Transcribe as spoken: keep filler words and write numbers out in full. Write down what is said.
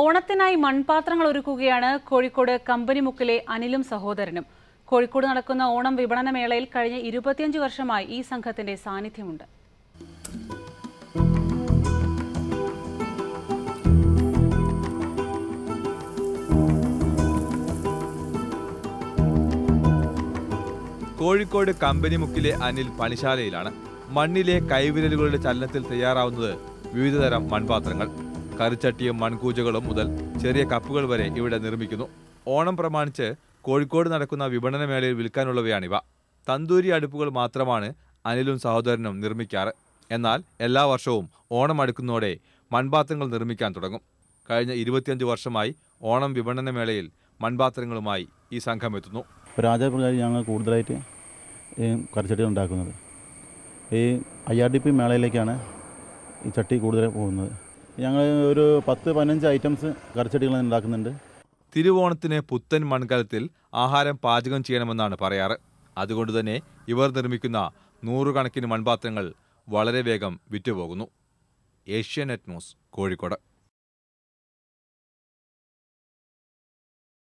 ഓണത്തിനായി മൺപാത്രങ്ങൾ ഒരുക്കുകയാണ് കോഴിക്കോട് കമ്പനിമുക്കിലെ അനിലും സഹോദരനും. കോഴിക്കോട് നടക്കുന്ന ഓണം വിപണന മേളയിൽ കഴിഞ്ഞ ഇരുപത്തിയഞ്ച് വർഷമായി ഈ സംഘത്തിന്റെ സാന്നിധ്യമുണ്ട്. കോഴിക്കോട് കമ്പനിമുക്കിലെ അനിൽ പണിശാലയിലാണ്. മണ്ണിലെ കൈവിരലുകളുടെ ചലനത്തിൽ തയ്യാറാവുന്നത് വിവിധതരം മൺപാത്രങ്ങൾ. കറിച്ചട്ടിയും മൺകൂജകളും മുതൽ ചെറിയ കപ്പുകൾ വരെ ഇവിടെ നിർമ്മിക്കുന്നു. ഓണം പ്രമാണിച്ച് കോഴിക്കോട് നടക്കുന്ന വിപണന മേളയിൽ വിൽക്കാനുള്ളവയാണിവ. തന്തൂരി അടുപ്പുകൾ മാത്രമാണ് അനിലും സഹോദരനും നിർമ്മിക്കാറ്. എന്നാൽ എല്ലാ വർഷവും ഓണം അടുക്കുന്നതോടെ മൺപാത്രങ്ങൾ നിർമ്മിക്കാൻ തുടങ്ങും. കഴിഞ്ഞ ഇരുപത്തിയഞ്ച് വർഷമായി ഓണം വിപണന മേളയിൽ മൺപാത്രങ്ങളുമായി ഈ സംഘം എത്തുന്നു. രാജപ്രകാരം ഞങ്ങൾ കൂടുതലായിട്ട് കറിച്ചട്ടികൾ ഉണ്ടാക്കുന്നത്. ഈ ഐ ആർ ഡി പി മേളയിലേക്കാണ് ഈ ചട്ടി കൂടുതൽ പോകുന്നത്. ഞങ്ങൾ ഒരു പത്ത് പതിനഞ്ച് ഐറ്റംസ് കറിച്ചട്ടികൾ ഉണ്ടാക്കുന്നുണ്ട്. തിരുവോണത്തിന് പുത്തൻ മൺകലത്തിൽ ആഹാരം പാചകം ചെയ്യണമെന്നാണ് പറയാറ്. അതുകൊണ്ട് തന്നെ ഇവർ നിർമ്മിക്കുന്ന നൂറുകണക്കിന് മൺപാത്രങ്ങൾ വളരെ വേഗം വിറ്റുപോകുന്നു. ഏഷ്യാനെറ്റ് ന്യൂസ്, കോഴിക്കോട്.